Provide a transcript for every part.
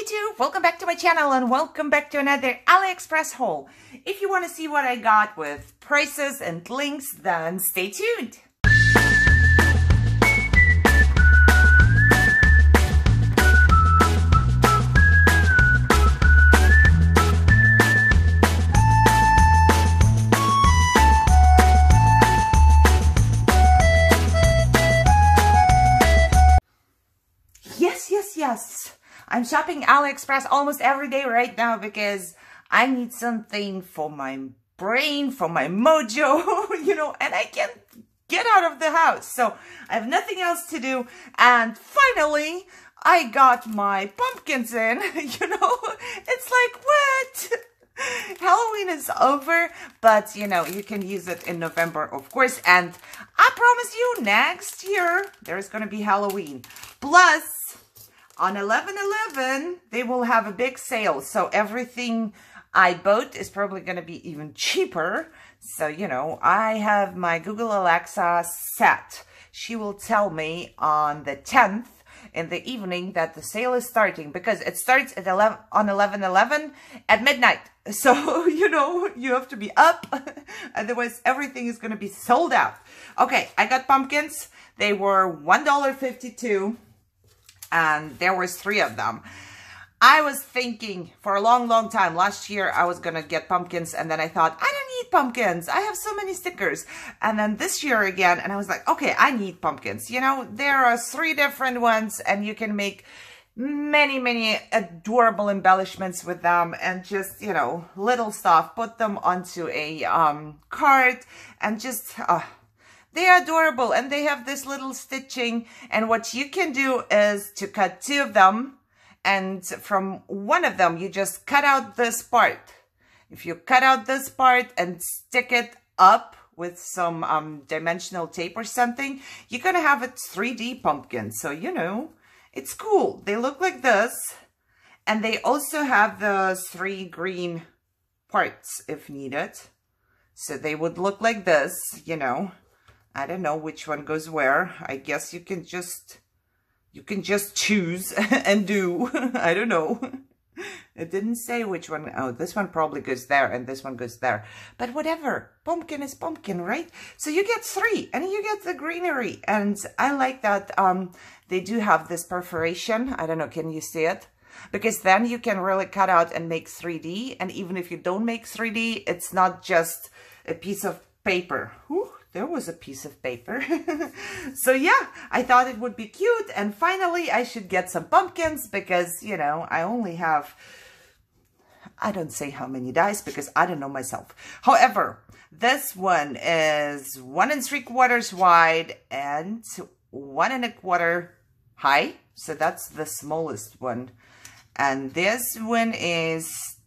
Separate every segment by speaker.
Speaker 1: YouTube, welcome back to my channel and welcome back to another AliExpress haul. If you want to see what I got with prices and links, then stay tuned. Yes. I'm shopping AliExpress almost every day right now because I need something for my brain, for my mojo, and I can't get out of the house. So I have nothing else to do. And finally, I got my pumpkins in, it's like, what? Halloween is over, but you can use it in November, of course. And I promise you, next year, there's going to be Halloween. Plus, on 11/11, they will have a big sale. So everything I bought is probably going to be even cheaper. So, I have my Google Alexa set. She will tell me on the 10th in the evening that the sale is starting, because it starts at 11/11 at midnight. So, you have to be up. Otherwise, everything is going to be sold out. Okay, I got pumpkins. They were $1.52. And there was 3 of them. I was thinking for a long time, last year I was going to get pumpkins, and then I thought, I don't need pumpkins. I have so many stickers. And then this year again, and I was like, okay, I need pumpkins. There are 3 different ones, and you can make many adorable embellishments with them, and just, little stuff. Put them onto a card, and just... they are adorable, and they have this little stitching, and what you can do is to cut 2 of them, and from one of them you just cut out this part. If you cut out this part and stick it up with some dimensional tape or something, you're gonna have a 3D pumpkin. So it's cool. They look like this, and they also have the 3 green parts if needed. So they would look like this, I don't know which one goes where. I guess you can just choose and do. I don't know. It didn't say which one. Oh, this one probably goes there and this one goes there. But whatever. Pumpkin is pumpkin, right? So you get 3 and you get the greenery. And I like that they do have this perforation. I don't know, can you see it? Because then you can really cut out and make 3D. And even if you don't make 3D, it's not just a piece of paper. Whew. There was a piece of paper. So yeah, I thought it would be cute. And finally, I should get some pumpkins because, I only have, I don't say how many dice because I don't know myself. However, this one is 1 3/4 wide and 1 1/4 high. So that's the smallest one. And this one is...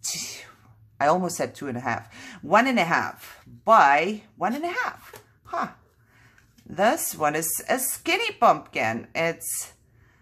Speaker 1: I almost said 2.5. 1.5 by 1.5. Huh. This one is a skinny pumpkin. It's,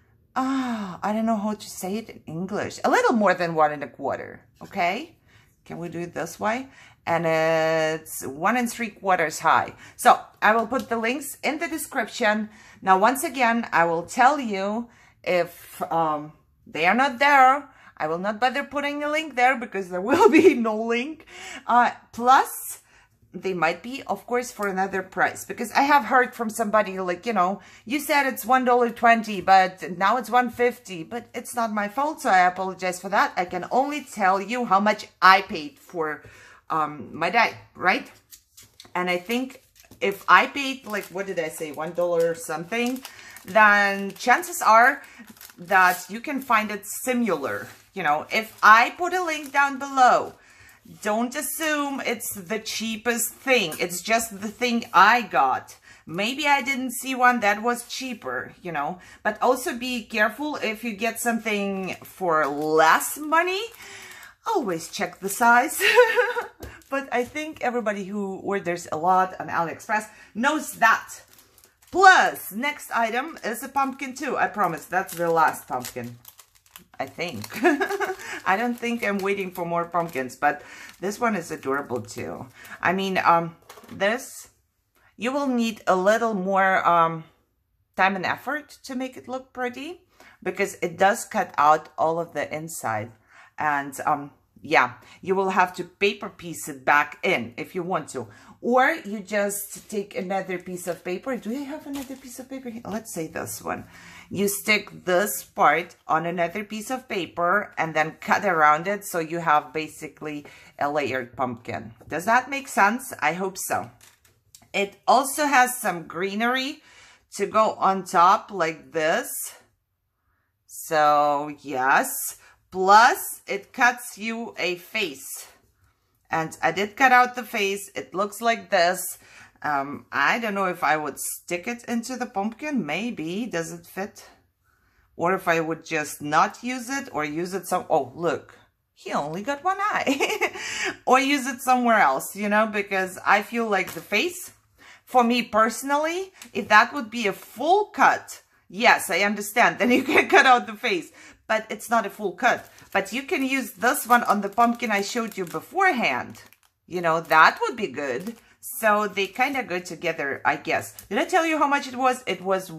Speaker 1: I don't know how to say it in English. A little more than 1 1/4. Okay. Can we do it this way? And it's 1 3/4 high. So I will put the links in the description. Now, once again, I will tell you if they are not there. I will not bother putting a link there because there will be no link. Plus, they might be, of course, for another price. Because I have heard from somebody like, you said it's $1.20, but now it's $1.50. But it's not my fault, so I apologize for that. I can only tell you how much I paid for my die, right? And I think if I paid, like, what did I say, $1 or something, then chances are that you can find it similar. If I put a link down below, don't assume it's the cheapest thing. It's just the thing I got. Maybe I didn't see one that was cheaper, But also be careful if you get something for less money. Always check the size. But I think everybody who orders a lot on AliExpress knows that. Plus, next item is a pumpkin too. I promise, that's the last pumpkin. I think. I don't think I'm waiting for more pumpkins, but this one is adorable too. I mean, this, you will need a little more time and effort to make it look pretty. because it does cut out all of the inside. And yeah, you will have to paper piece it back in if you want to. Or you just take another piece of paper. Do you have another piece of paper here? Let's say this one. You stick this part on another piece of paper and then cut around it, so you have basically a layered pumpkin. Does that make sense? I hope so. It also has some greenery to go on top like this. So yes, plus it cuts you a face. And I did cut out the face. It looks like this. I don't know if I would stick it into the pumpkin. Maybe. Does it fit? Or if I would just not use it or use it some... Oh, look. He only got one eye. Or use it somewhere else, you know, because I feel like the face, for me personally, if that would be a full cut, yes, I understand. Then you can cut out the face. But it's not a full cut. But you can use this one on the pumpkin I showed you beforehand. You know, that would be good. So they kind of go together, I guess. Did I tell you how much it was? It was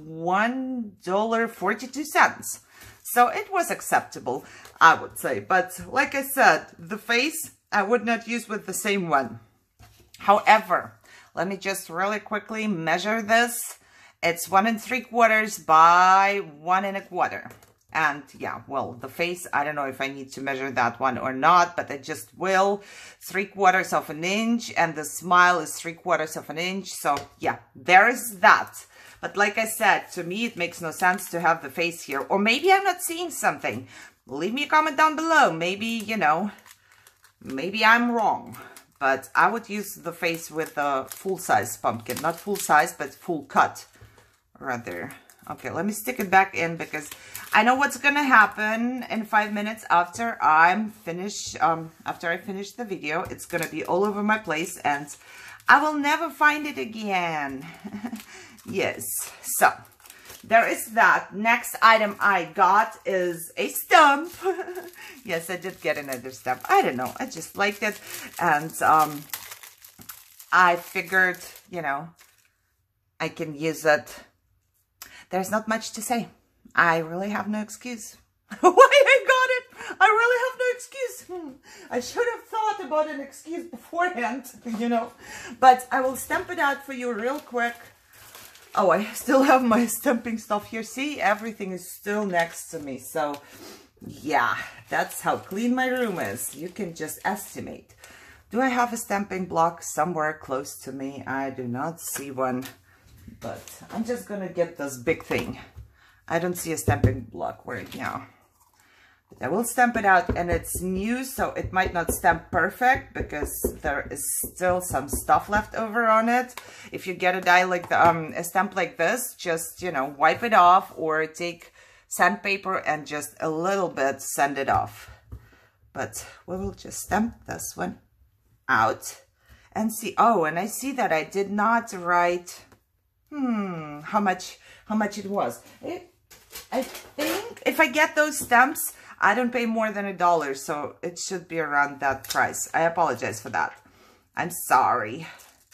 Speaker 1: $1.42. So it was acceptable, I would say. But like I said, the face I would not use with the same one. However, let me just really quickly measure this. It's 1 3/4 by 1 1/4. And yeah, well, the face, I don't know if I need to measure that one or not, but I just will. 3/4 of an inch, and the smile is 3/4 of an inch. So yeah, there is that. But like I said, to me, it makes no sense to have the face here. Or maybe I'm not seeing something. Leave me a comment down below. Maybe, you know, maybe I'm wrong. But I would use the face with a full-size pumpkin. Not full-size, but full cut. Right there. Okay, let me stick it back in because I know what's gonna happen in 5 minutes after I'm finished. After I finish the video, it's gonna be all over my place and I will never find it again. Yes, so there is that. Next item I got is a stump. Yes, I did get another stump. I don't know, I just liked it, and I figured, you know, I can use it. There's not much to say. I really have no excuse. Why I got it? I really have no excuse. I should have thought about an excuse beforehand, you know. But I will stamp it out for you real quick. Oh, I still have my stamping stuff here. See, everything is still next to me. So, yeah, that's how clean my room is. You can just estimate. Do I have a stamping block somewhere close to me? I do not see one. But I'm just gonna get this big thing. I don't see a stamping block right now. But I will stamp it out, and it's new, so it might not stamp perfect because there is still some stuff left over on it. If you get a die like the a stamp like this, just, you know, wipe it off or take sandpaper and just a little bit sand it off. But we will just stamp this one out and see. Oh, and I see that I did not write how much it was. I think if I get those stamps, I don't pay more than $1, so it should be around that price. I apologize for that. I'm sorry.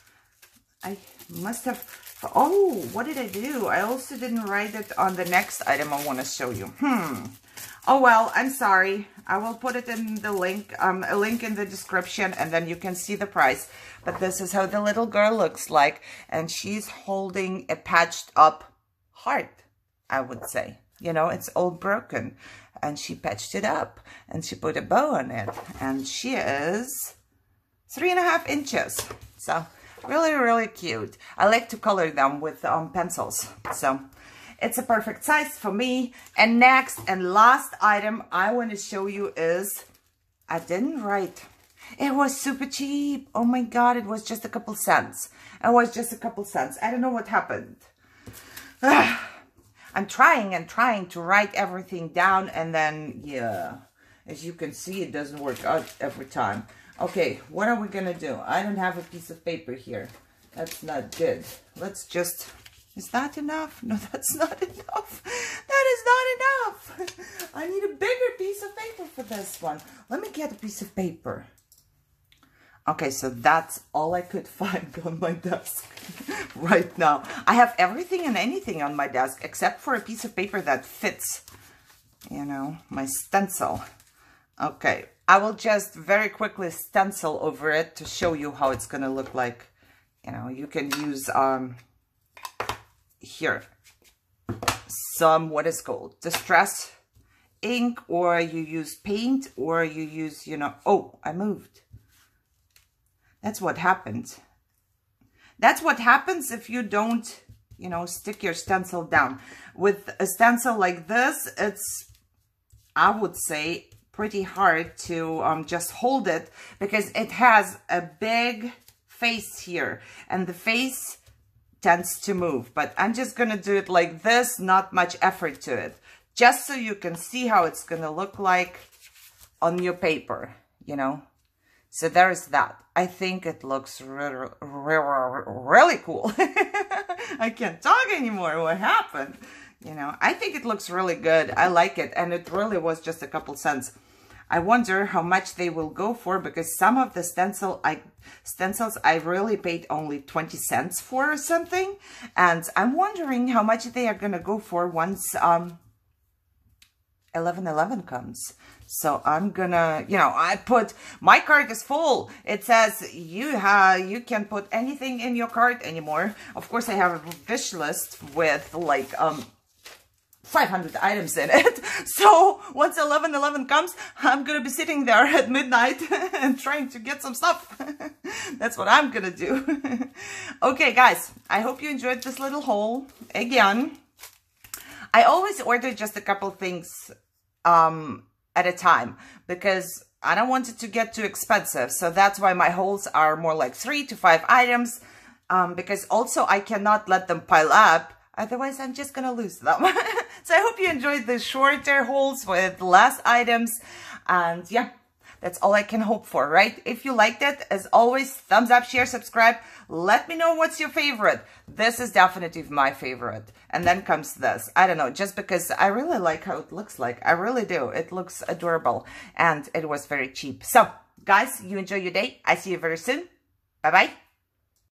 Speaker 1: I must have... Oh, what did I do? I also didn't write it on the next item I want to show you. Oh, well, I'm sorry. I will put it in the link, a link in the description, and then you can see the price. But this is how the little girl looks like, and she's holding a patched up heart, I would say. You know, it's all broken, and she patched it up, and she put a bow on it, and she is 3.5 inches. So, really, really cute. I like to color them with pencils, so... It's a perfect size for me. And next and last item I want to show you is, I didn't write. It was super cheap. Oh my God, it was just a couple cents. It was just a couple cents. I don't know what happened. I'm trying and trying to write everything down, and then, yeah, as you can see, it doesn't work out every time. Okay, what are we gonna do? I don't have a piece of paper here. That's not good. Let's just... Is that enough? No, that's not enough. That is not enough. I need a bigger piece of paper for this one. Let me get a piece of paper. Okay, so that's all I could find on my desk right now. I have everything and anything on my desk except for a piece of paper that fits. you know, my stencil. Okay, I will just very quickly stencil over it to show you how it's gonna look like. You know, you can use here some, what is called, distress ink, or you use paint, or you use, you know, oh, I moved. That's what happened. That's what happens if you don't, you know, stick your stencil down. With a stencil like this, it's, I would say, pretty hard to just hold it, because it has a big face here, and the face tends to move. But I'm just gonna do it like this, not much effort to it, just so you can see how it's gonna look like on your paper, you know. So there's that. I think it looks really, really cool. I can't talk anymore. What happened? You know, I think it looks really good. I like it. And it really was just a couple cents. I wonder how much they will go for, because some of the stencils I really paid only 20 cents for or something. And I'm wondering how much they are going to go for once 11/11 comes. So I'm gonna, you know, my cart is full. It says you can put anything in your cart anymore. Of course, I have a wish list with like 500 items in it. So once 11/11 comes, I'm gonna be sitting there at midnight and trying to get some stuff. That's what I'm gonna do. Okay, guys, I hope you enjoyed this little haul. Again, I always order just a couple things at a time, because I don't want it to get too expensive. So that's why my hauls are more like 3 to 5 items, because also I cannot let them pile up. Otherwise, I'm just going to lose them. So I hope you enjoyed the shorter hauls with less items. And yeah, that's all I can hope for, right? If you liked it, as always, thumbs up, share, subscribe. Let me know what's your favorite. This is definitely my favorite. And then comes this. I don't know, just because I really like how it looks like. I really do. It looks adorable. And it was very cheap. So, guys, you enjoy your day. I see you very soon. Bye-bye.